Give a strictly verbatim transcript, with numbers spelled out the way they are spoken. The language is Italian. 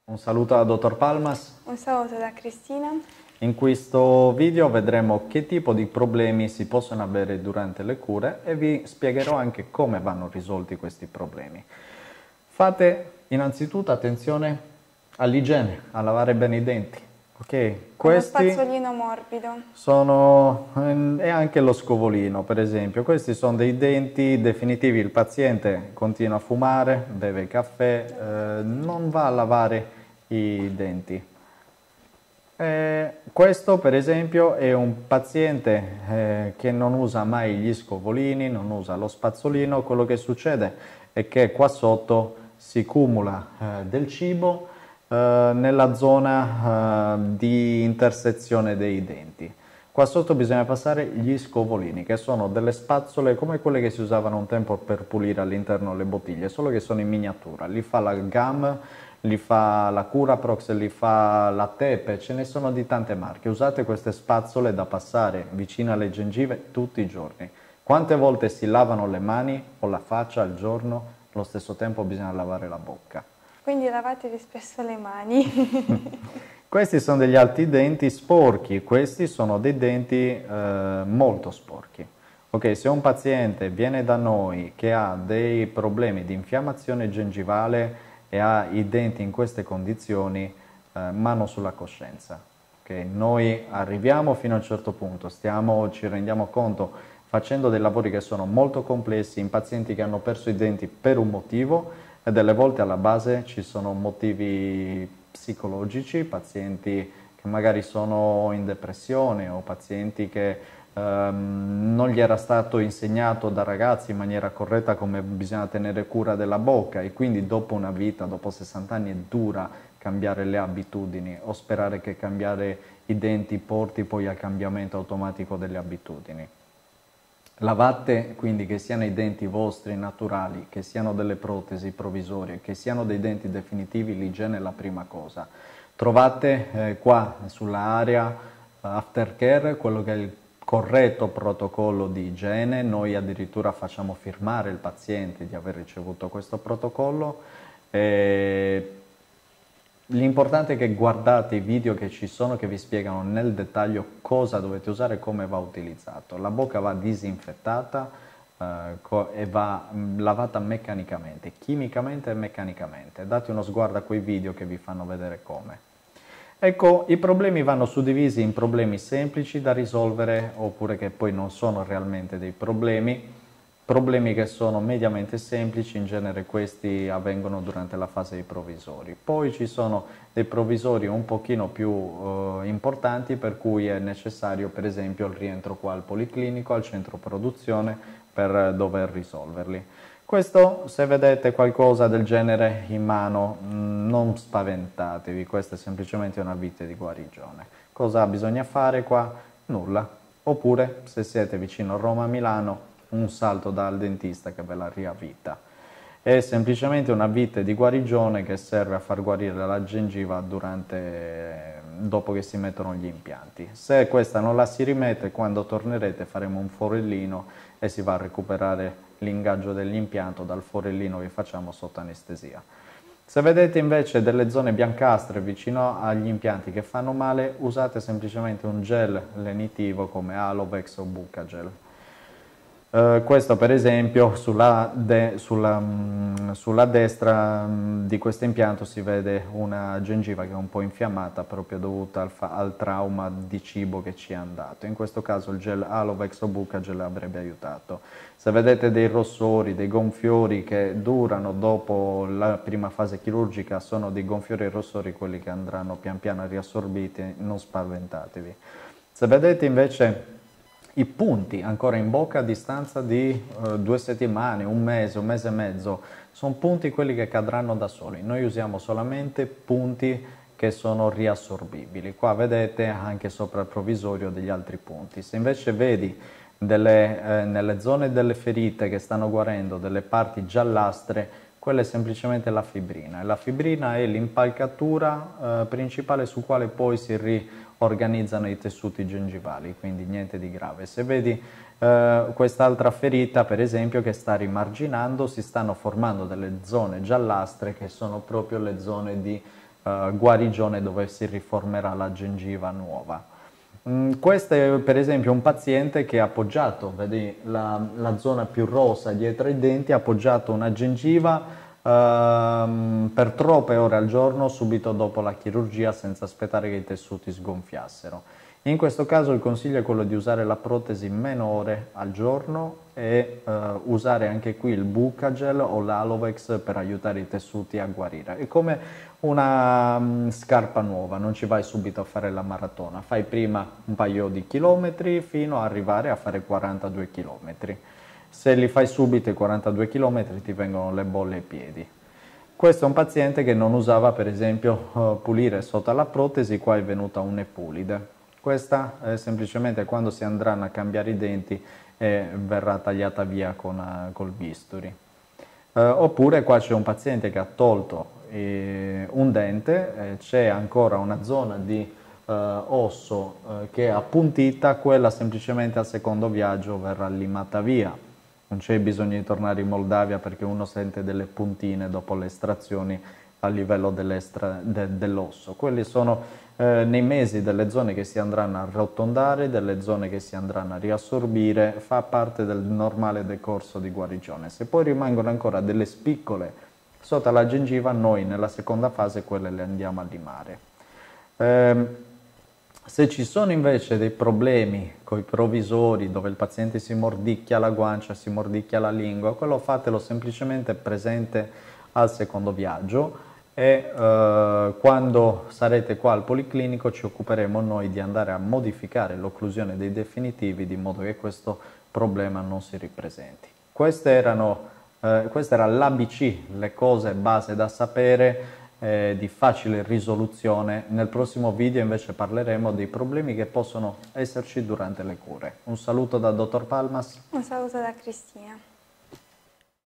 Un saluto al dottor Palmas. Un saluto da Cristina. In questo video vedremo che tipo di problemi si possono avere durante le cure e vi spiegherò anche come vanno risolti questi problemi. Fate innanzitutto attenzione all'igiene, a lavare bene i denti. Ok, questi Uno spazzolino morbido. sono e anche lo scovolino, per esempio. Questi sono dei denti definitivi. Il paziente continua a fumare, beve caffè, eh, non va a lavare i denti. Eh, questo per esempio è un paziente eh, che non usa mai gli scovolini, non usa lo spazzolino. Quello che succede è che qua sotto si cumula eh, del cibo eh, nella zona eh, di intersezione dei denti. Qua sotto bisogna passare gli scovolini, che sono delle spazzole come quelle che si usavano un tempo per pulire all'interno le bottiglie, solo che sono in miniatura. Li fa la GAM, li fa la Curaprox, li fa la Tepe, ce ne sono di tante marche. Usate queste spazzole da passare vicino alle gengive tutti i giorni. Quante volte si lavano le mani o la faccia al giorno? Allo stesso tempo bisogna lavare la bocca. Quindi lavatevi spesso le mani. Questi sono degli altri denti sporchi, questi sono dei denti eh, molto sporchi. Ok, se un paziente viene da noi che ha dei problemi di infiammazione gengivale e ha i denti in queste condizioni, eh, mano sulla coscienza. Okay? Noi arriviamo fino a un certo punto, stiamo, ci rendiamo conto facendo dei lavori che sono molto complessi in pazienti che hanno perso i denti per un motivo e delle volte alla base ci sono motivi psicologici, pazienti che magari sono in depressione o pazienti che ehm, non gli era stato insegnato da ragazzi in maniera corretta come bisogna tenere cura della bocca e quindi dopo una vita, dopo sessanta anni è dura cambiare le abitudini o sperare che cambiare i denti porti poi al cambiamento automatico delle abitudini. Lavate quindi che siano i denti vostri naturali, che siano delle protesi provvisorie, che siano dei denti definitivi, l'igiene è la prima cosa. Trovate eh, qua sull'area uh, aftercare quello che è il corretto protocollo di igiene, noi addirittura facciamo firmare il paziente di aver ricevuto questo protocollo. E l'importante è che guardate i video che ci sono che vi spiegano nel dettaglio cosa dovete usare e come va utilizzato. La bocca va disinfettata eh, e va mh, lavata meccanicamente, chimicamente e meccanicamente. Date uno sguardo a quei video che vi fanno vedere come. Ecco, i problemi vanno suddivisi in problemi semplici da risolvere oppure che poi non sono realmente dei problemi. Problemi che sono mediamente semplici, in genere questi avvengono durante la fase dei provvisori. Poi ci sono dei provvisori un pochino più eh, importanti per cui è necessario per esempio il rientro qua al policlinico, al centro produzione per dover risolverli. Questo, se vedete qualcosa del genere in mano, non spaventatevi, questa è semplicemente una vite di guarigione. Cosa bisogna fare qua? Nulla. Oppure, se siete vicino a Roma-Milano, un salto dal dentista che ve la riavvita. È semplicemente una vite di guarigione che serve a far guarire la gengiva durante, dopo che si mettono gli impianti. Se questa non la si rimette, quando tornerete faremo un forellino e si va a recuperare l'ingaggio dell'impianto dal forellino che facciamo sotto anestesia. Se vedete invece delle zone biancastre vicino agli impianti che fanno male, usate semplicemente un gel lenitivo come Alovex o Bucagel. Uh, questo per esempio sulla, de, sulla, mh, sulla destra mh, di questo impianto si vede una gengiva che è un po' infiammata proprio dovuta al, al trauma di cibo che ci è andato. In questo caso il gel Alovex o Bucagel avrebbe aiutato. Se vedete dei rossori, dei gonfiori che durano dopo la prima fase chirurgica, sono dei gonfiori e rossori quelli che andranno pian piano riassorbiti, non spaventatevi. Se vedete invece i punti ancora in bocca a distanza di eh, due settimane, un mese, un mese e mezzo, sono punti quelli che cadranno da soli. Noi usiamo solamente punti che sono riassorbibili. Qua vedete anche sopra il provvisorio degli altri punti. Se invece vedi delle, eh, nelle zone delle ferite che stanno guarendo delle parti giallastre, quella è semplicemente la fibrina. E la fibrina è l'impalcatura eh, principale su quale poi si riorganizzano i tessuti gengivali, quindi niente di grave. Se vedi eh, quest'altra ferita, per esempio, che sta rimarginando, si stanno formando delle zone giallastre che sono proprio le zone di eh, guarigione dove si riformerà la gengiva nuova. Mm, questo è per esempio un paziente che ha appoggiato, vedi la, la zona più rossa dietro i denti, ha appoggiato una gengiva ehm, per troppe ore al giorno subito dopo la chirurgia senza aspettare che i tessuti sgonfiassero. In questo caso il consiglio è quello di usare la protesi meno ore al giorno e eh, usare anche qui il Bucagel o l'Alovex per aiutare i tessuti a guarire. È come una um, scarpa nuova, non ci vai subito a fare la maratona, fai prima un paio di chilometri fino ad arrivare a fare quarantadue chilometri. Se li fai subito i quarantadue chilometri ti vengono le bolle ai piedi. Questo è un paziente che non usava per esempio uh, pulire sotto la protesi, qua è venuta un'epulide. Questa è semplicemente quando si andranno a cambiare i denti e verrà tagliata via con, uh, col bisturi. Uh, oppure qua c'è un paziente che ha tolto eh, un dente, eh, c'è ancora una zona di uh, osso uh, che è appuntita, quella semplicemente al secondo viaggio verrà limata via. Non c'è bisogno di tornare in Moldavia perché uno sente delle puntine dopo le estrazioni a livello de, dell'osso. Quelli sono eh, nei mesi delle zone che si andranno a arrotondare, delle zone che si andranno a riassorbire, fa parte del normale decorso di guarigione. Se poi rimangono ancora delle spiccole sotto la gengiva, noi nella seconda fase quelle le andiamo a limare. Eh, se ci sono invece dei problemi con i provvisori dove il paziente si mordicchia la guancia, si mordicchia la lingua, quello fatelo semplicemente presente al secondo viaggio e eh, quando sarete qua al Policlinico ci occuperemo noi di andare a modificare l'occlusione dei definitivi di modo che questo problema non si ripresenti. Queste erano, eh, questa era l'A B C, le cose base da sapere eh, di facile risoluzione. Nel prossimo video invece parleremo dei problemi che possono esserci durante le cure. Un saluto da dottor Palmas. Un saluto da Cristina.